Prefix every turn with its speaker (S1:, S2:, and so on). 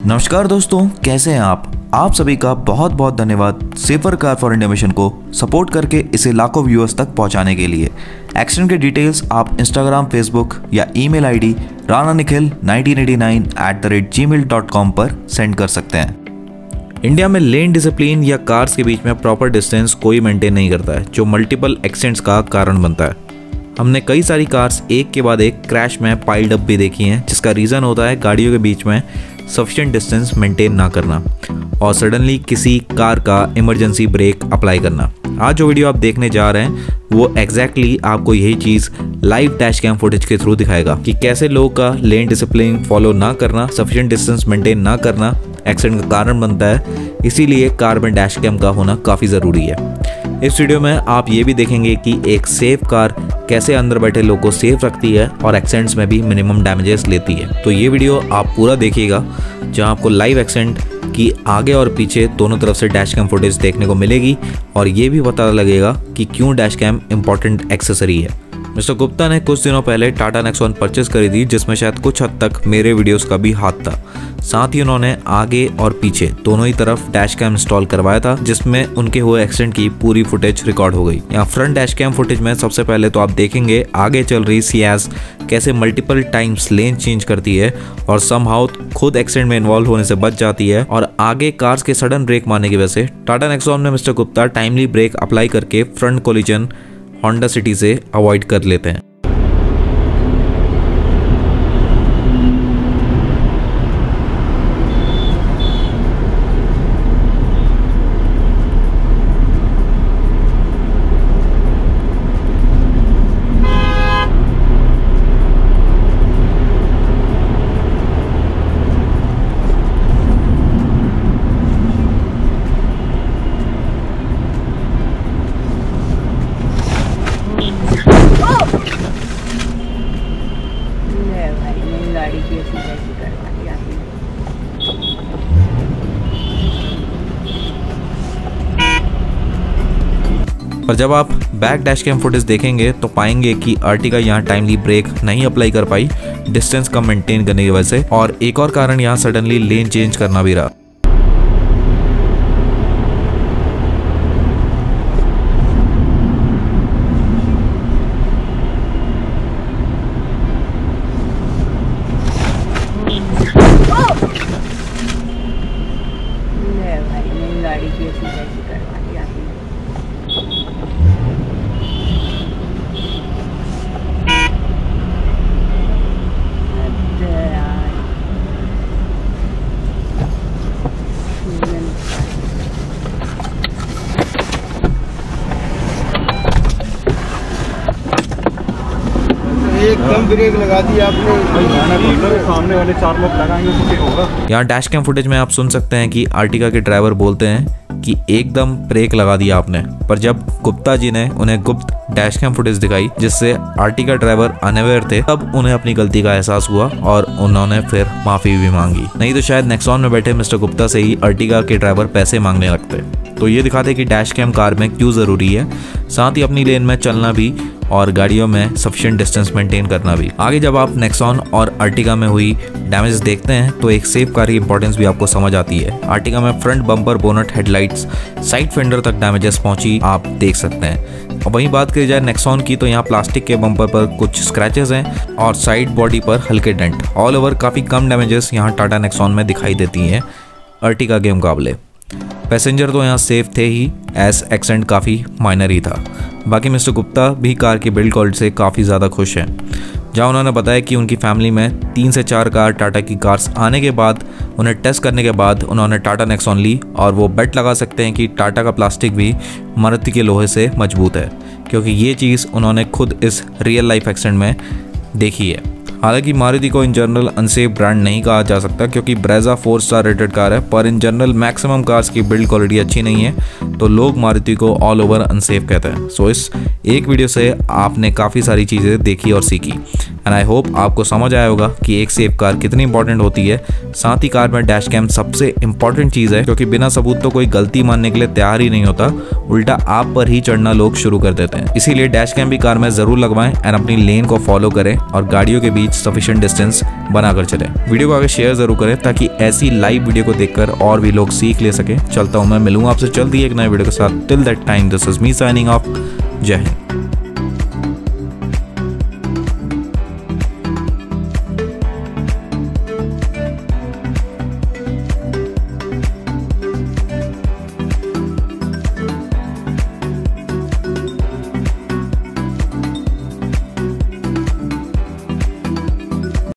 S1: नमस्कार दोस्तों, कैसे हैं आप सभी का बहुत बहुत धन्यवाद safer car for India mission को सपोर्ट करके इसे लाखों व्यूअर्स तक पहुंचाने के लिए। एक्सीडेंट के डिटेल्स आप इंस्टाग्राम, फेसबुक या ईमेल आईडी rananikhil1989@gmail.com पर सेंड कर सकते हैं। इंडिया में लेन डिसिप्लिन या कार्स के बीच में प्रॉपर डिस्टेंस कोई मेंटेन नहीं करता है, जो मल्टीपल एक्सीडेंट्स का कारण बनता है। हमने कई सारी कार्स एक के बाद एक क्रैश में पाइल्ड अप भी देखी हैं, जिसका रीज़न होता है गाड़ियों के बीच में सफिशिएंट डिस्टेंस मेंटेन ना करना और सडनली किसी कार का इमरजेंसी ब्रेक अप्लाई करना। आज जो वीडियो आप देखने जा रहे हैं वो एग्जैक्टली आपको यही चीज़ लाइव डैश कैम फुटेज के थ्रू दिखाएगा कि कैसे लोगों का लेन डिसिप्लिन फॉलो ना करना, सफिशिएंट डिस्टेंस मेंटेन ना करना एक्सीडेंट का कारण बनता है। इसीलिए कार में डैश कैम का होना काफ़ी ज़रूरी है। इस वीडियो में आप ये भी देखेंगे कि एक सेफ कार कैसे अंदर बैठे लोगों को सेफ रखती है और एक्सीडेंट्स में भी मिनिमम डैमेजेस लेती है। तो ये वीडियो आप पूरा देखिएगा, जहां आपको लाइव एक्सीडेंट की आगे और पीछे दोनों तरफ से डैश कैम फुटेज देखने को मिलेगी और ये भी पता लगेगा कि क्यों डैश कैम इंपॉर्टेंट एक्सेसरी है। मिस्टर गुप्ता ने कुछ दिनों पहले टाटा नेक्सॉन परचेस करी थी, जिसमें शायद कुछ हद तक मेरे वीडियोस का भी हाथ था। साथ ही उन्होंने आगे और पीछे दोनों ही तरफ डैश कैम इंस्टॉल करवाया था, जिसमें उनके हुए एक्सीडेंट की पूरी फुटेज रिकॉर्ड हो गई। यहाँ फ्रंट डैश कैम फुटेज में सबसे पहले तो आप देखेंगे आगे चल रही सियाज कैसे मल्टीपल टाइम्स लेन चेंज करती है और समहाउ खुद एक्सीडेंट में इन्वॉल्व होने से बच जाती है। और आगे कार्स के सडन ब्रेक मारने की वजह से टाटा नेक्सॉन में mister Gupta timely brake apply करके फ्रंट कोलिजन होंडा सिटी से अवॉइड कर लेते हैं।
S2: गाड़ी की ऐसी वैसी करवा दी आपने।
S1: पर जब आप बैक डैश कैम फुटेज देखेंगे तो पाएंगे कि अर्टिगा यहाँ टाइमली ब्रेक नहीं अप्लाई कर पाई डिस्टेंस कम मेंटेन करने की वजह से, और एक और कारण यहाँ सडनली लेन चेंज करना भी रहा।
S2: गाड़ी की ऐसी वैसी करवा दी आपने।
S3: एकदम ब्रेक लगा दी आपने। सामने वाले 4 लोग लगाएंगे तो क्या होगा।
S1: यहाँ डैश कैम फुटेज में आप सुन सकते हैं कि आर्टिगा के ड्राइवर बोलते हैं कि एकदम ब्रेक लगा दिया आपने, पर जब गुप्ता जी ने उन्हें गुप्त डैश कैम फुटेज दिखाई जिससे आर्टिगा ड्राइवर अनअवेयर थे, तब उन्हें अपनी गलती का एहसास हुआ और उन्होंने फिर माफी भी मांगी। नहीं तो शायद नेक्सॉन में बैठे मिस्टर गुप्ता से ही आर्टिगा के ड्राइवर पैसे मांगने लगते। तो ये दिखाते कि डैश कैम कार में क्यों ज़रूरी है, साथ ही अपनी लेन में चलना भी और गाड़ियों में सफिशिएंट डिस्टेंस मेंटेन करना भी। आगे जब आप नेक्सॉन और अर्टिगा में हुई डैमेज देखते हैं तो एक सेफ कार की इंपॉर्टेंस भी आपको समझ आती है। अर्टिगा में front bumper, bonnet, headlights, side fender तक डैमेजेस पहुंची आप देख सकते हैं। और वहीं बात करी जाए नेक्सॉन की तो यहाँ प्लास्टिक के बम्पर पर कुछ स्क्रैचेस हैं और साइड बॉडी पर हल्के डेंट। ऑल ओवर काफ़ी कम डैमेजेस यहाँ टाटा नेक्सॉन में दिखाई देती हैं अर्टिगा के मुकाबले। पैसेंजर तो यहाँ सेफ थे ही, एज एक्सीडेंट काफ़ी माइनर ही था। बाकी मिस्टर गुप्ता भी कार की बिल्ड क्वालिटी से काफ़ी ज़्यादा खुश हैं, जहाँ उन्होंने बताया कि उनकी फैमिली में 3 से 4 कार टाटा की कार्स आने के बाद उन्हें टेस्ट करने के बाद उन्होंने टाटा नेक्सॉन ली और वो बेट लगा सकते हैं कि टाटा का प्लास्टिक भी मारुति के लोहे से मजबूत है, क्योंकि ये चीज़ उन्होंने खुद इस रियल लाइफ एक्सीडेंट में देखी है। हालांकि मारुति को इन जनरल अनसेफ ब्रांड नहीं कहा जा सकता, क्योंकि ब्रेजा 4 स्टार रेटेड कार है, पर इन जनरल मैक्सिमम कार्स की बिल्ड क्वालिटी अच्छी नहीं है, तो लोग मारुति को ऑल ओवर अनसेफ कहते हैं। सो इस एक वीडियो से आपने काफ़ी सारी चीज़ें देखी और सीखी। एंड आई होप आपको समझ आया होगा कि एक सेफ कार कितनी इंपॉर्टेंट होती है। साथ ही कार में डैश कैम सबसे इंपॉर्टेंट चीज़ है, क्योंकि बिना सबूत तो कोई गलती मानने के लिए तैयार ही नहीं होता, उल्टा आप पर ही चढ़ना लोग शुरू कर देते हैं। इसीलिए डैश कैम भी कार में ज़रूर लगवाएं एंड अपनी लेन को फॉलो करें और गाड़ियों के बीच सफिशिएंट डिस्टेंस बनाकर चलें। वीडियो को आगे शेयर ज़रूर करें ताकि ऐसी लाइव वीडियो को देखकर और भी लोग सीख ले सकें। चलता हूँ मैं, मिलूंगा आपसे जल्दी एक नए वीडियो के साथ। Till that time this is me signing off. जय हिंद।